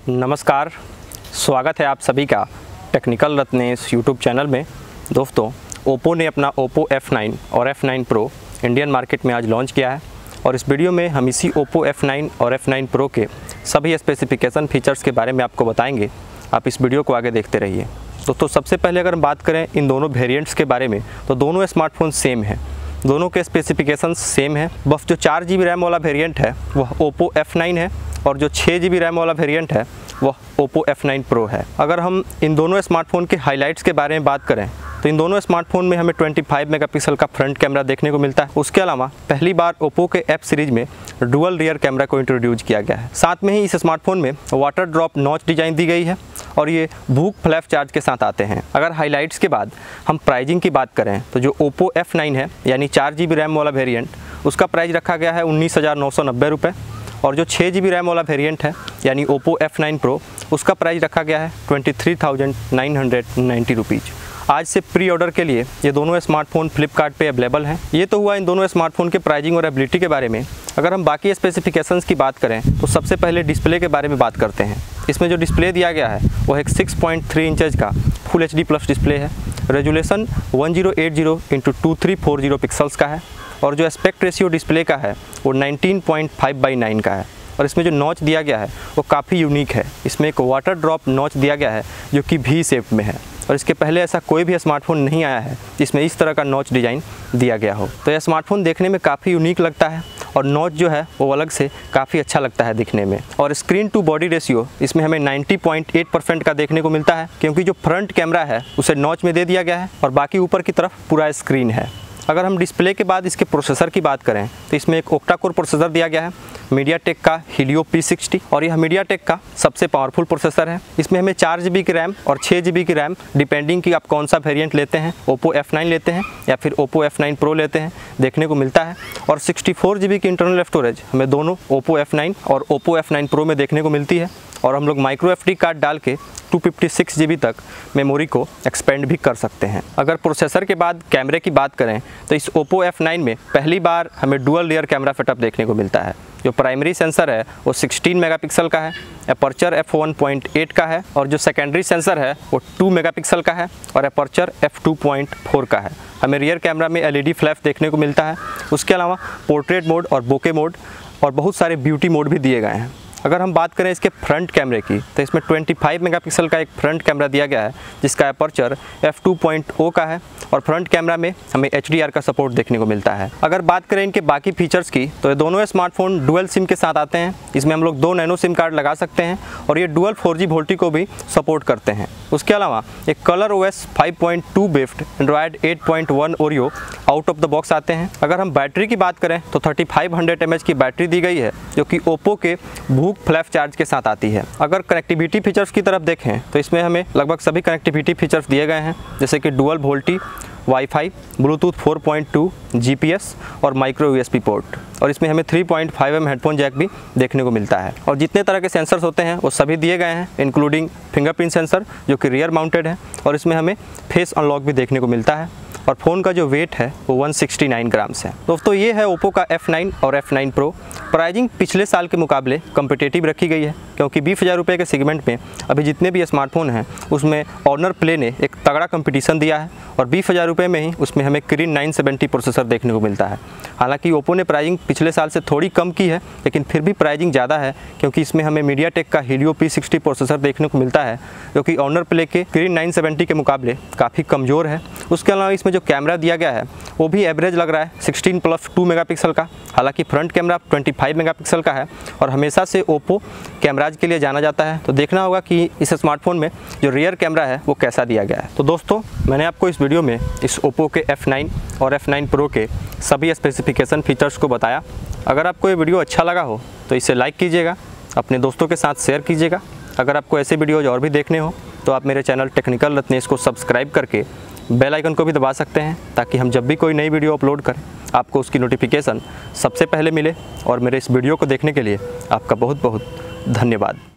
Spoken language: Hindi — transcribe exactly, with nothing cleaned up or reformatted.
नमस्कार, स्वागत है आप सभी का टेक्निकल रत्नेश यूट्यूब चैनल में। दोस्तों, ओप्पो ने अपना ओप्पो एफ नाइन और F nine pro Indian market में आज लॉन्च किया है और इस वीडियो में हम इसी ओप्पो एफ नाइन और एफ नाइन प्रो के सभी स्पेसिफिकेशन फीचर्स के बारे में आपको बताएंगे। आप इस वीडियो को आगे देखते रहिए। दोस्तों, सबसे पहले अगर हम बात करें इन दोनों वेरिएंट्स के बारे में तो दोनों स्मार्टफोन सेम है, दोनों के स्पेसिफिकेशंस सेम है। बस जो चार जी बी रैम वाला वेरिएंट है वह ओप्पो एफ नाइन है और जो छः जी बी रैम वाला वेरिएंट है वह ओप्पो एफ नाइन प्रो है। अगर हम इन दोनों स्मार्टफोन के हाइलाइट्स के बारे में बात करें तो इन दोनों स्मार्टफोन में हमें पच्चीस मेगापिक्सल का फ्रंट कैमरा देखने को मिलता है। उसके अलावा पहली बार ओप्पो के एफ सीरीज में डुअल रियर कैमरा को इंट्रोड्यूस किया गया है। साथ में ही इस स्मार्टफोन में वाटर ड्रॉप नॉच डिजाइन दी गई है और ये भूक फ्लैप चार्ज के साथ आते हैं। अगर हाइलाइट्स के बाद हम प्राइजिंग की बात करें तो जो ओप्पो एफ नाइन है यानी चार जी बी रैम वाला वेरिएंट, उसका प्राइस रखा गया है उन्नीस हज़ार नौ सौ नब्बे रुपये और जो छः जी बी रैम वाला वेरिएंट है यानी ओप्पो एफ नाइन प्रो, उसका प्राइस रखा गया है twenty three thousand nine hundred ninety rupees. आज से प्री ऑर्डर के लिए ये दोनों स्मार्टफोन फ्लिपकार्ट पे अवेलेबल हैं। ये तो हुआ इन दोनों स्मार्टफोन के प्राइजिंग और एबिलिटी के बारे में। अगर हम बाकी स्पेसिफिकेशंस की बात करें तो सबसे पहले डिस्प्ले के बारे में बात करते हैं। इसमें जो डिस्प्ले दिया गया है वो एक सिक्स पॉइंट थ्री इंचेज का full H D plus display है। Resolution one zero eight zero into two three four zero pixels का है और जो एस्पेक्ट रेशियो डिस्प्ले का है वो nineteen point five by nine का है। और इसमें जो नॉच दिया गया है वो काफ़ी यूनिक है। इसमें एक वाटर ड्रॉप नॉच दिया गया है जो कि भी शेप में है और इसके पहले ऐसा कोई भी स्मार्टफोन नहीं आया है जिसमें इस तरह का नॉच डिज़ाइन दिया गया हो। तो यह स्मार्टफोन देखने में काफ़ी यूनिक लगता है और नॉच जो है वो अलग से काफ़ी अच्छा लगता है दिखने में। और स्क्रीन टू बॉडी रेशियो इसमें हमें नाइन्टी पॉइंट एट परसेंट का देखने को मिलता है, क्योंकि जो फ्रंट कैमरा है उसे नॉच में दे दिया गया है और बाकी ऊपर की तरफ पूरा स्क्रीन है। अगर हम डिस्प्ले के बाद इसके प्रोसेसर की बात करें तो इसमें एक ओक्टा कोर प्रोसेसर दिया गया है मीडियाटेक का हीलियो पी सिक्सटी और यह मीडियाटेक का सबसे पावरफुल प्रोसेसर है। इसमें हमें चार जी बी की रैम और छः जी बी की रैम डिपेंडिंग कि आप कौन सा वेरिएंट लेते हैं, ओप्पो एफ नाइन लेते हैं या फिर ओप्पो एफ नाइन प्रो लेते हैं, देखने को मिलता है। और सिक्सटी फोर जी बी की इंटरनल स्टोरेज हमें दोनों ओप्पो एफ नाइन और ओप्पो एफ नाइन प्रो में देखने को मिलती है और हम लोग माइक्रो एफ डी कार्ड डाल के two fifty six G B तक मेमोरी को एक्सपेंड भी कर सकते हैं। अगर प्रोसेसर के बाद कैमरे की बात करें तो इस ओप्पो एफ नाइन में पहली बार हमें डुअल रियर कैमरा सेटअप देखने को मिलता है। जो प्राइमरी सेंसर है वो सिक्सटीन मेगापिक्सल का है, aperture F one point eight का है और जो सेकेंडरी सेंसर है वो टू मेगापिक्सल का है और aperture F two point four का है। हमें रियर कैमरा में एल ई डी फ्लैश देखने को मिलता है। उसके अलावा पोर्ट्रेट मोड और बोके मोड और बहुत सारे ब्यूटी मोड भी दिए गए हैं। अगर हम बात करें इसके फ्रंट कैमरे की तो इसमें पच्चीस मेगापिक्सल का एक फ्रंट कैमरा दिया गया है जिसका aperture F two point O का है और फ्रंट कैमरा में हमें एच डी आर का सपोर्ट देखने को मिलता है। अगर बात करें इनके बाकी फीचर्स की तो ये दोनों स्मार्टफोन डुअल सिम के साथ आते हैं। इसमें हम लोग दो नैनो सिम कार्ड लगा सकते हैं और ये डुअल फोर जी वोल्टी को भी सपोर्ट करते हैं। उसके अलावा एक colour O S five point two based Android eight point one Oreo out of the box आते हैं। अगर हम बैटरी की बात करें तो thirty five hundred M H की बैटरी दी गई है जो कि ओप्पो के भूक फ्लैश चार्ज के साथ आती है। अगर कनेक्टिविटी फीचर्स की तरफ देखें तो इसमें हमें लगभग सभी कनेक्टिविटी फीचर्स दिए गए हैं, जैसे कि dual VoLTE, wifi, Bluetooth four point two, GPS और माइक्रो यूएसबी पोर्ट और इसमें हमें three point five M headphone jack भी देखने को मिलता है। और जितने तरह के सेंसर्स होते हैं वो सभी दिए गए हैं, इंक्लूडिंग फिंगरप्रिंट सेंसर जो कि रियर माउंटेड है और इसमें हमें फेस अनलॉक भी देखने को मिलता है और फ़ोन का जो वेट है वो वन सिक्सटी नाइन ग्राम्स है। दोस्तों, ये है ओप्पो का एफ नाइन और एफ नाइन प्रो। प्राइजिंग पिछले साल के मुकाबले कम्पिटेटिव रखी गई है, क्योंकि बीस हज़ार रुपये के सेगमेंट में अभी जितने भी स्मार्टफोन हैं उसमें ऑनर प्ले ने एक तगड़ा कंपटीशन दिया है और बीस हज़ार रुपये में ही उसमें हमें किरिन नाइन सेवेंटी प्रोसेसर देखने को मिलता है। हालांकि ओप्पो ने प्राइजिंग पिछले साल से थोड़ी कम की है, लेकिन फिर भी प्राइजिंग ज़्यादा है, क्योंकि इसमें हमें मीडियाटेक का हीलियो पी सिक्सटी प्रोसेसर देखने को मिलता है जो कि ऑनर प्ले के किरिन नाइन सेवेंटी के मुकाबले काफ़ी कमज़ोर है। उसके अलावा इसमें जो कैमरा दिया गया है वो भी एवरेज लग रहा है, सिक्सटीन प्लस टू मेगापिक्सल का। हालांकि फ्रंट कैमरा पच्चीस मेगापिक्सल का है और हमेशा से ओप्पो कैमराज के लिए जाना जाता है। तो देखना होगा कि इस स्मार्टफोन में जो रियर कैमरा है वो कैसा दिया गया है। तो दोस्तों, मैंने आपको इस वीडियो में इस ओप्पो के एफ नाइन और एफ नाइन प्रो के सभी स्पेसिफिकेशन फीचर्स को बताया। अगर आपको ये वीडियो अच्छा लगा हो तो इसे लाइक कीजिएगा, अपने दोस्तों के साथ शेयर कीजिएगा। अगर आपको ऐसे वीडियोज़ और भी देखने हो तो आप मेरे चैनल टेक्निकल रत्नेश को सब्सक्राइब करके बेल आइकन को भी दबा सकते हैं, ताकि हम जब भी कोई नई वीडियो अपलोड करें आपको उसकी नोटिफिकेशन सबसे पहले मिले। और मेरे इस वीडियो को देखने के लिए आपका बहुत बहुत धन्यवाद।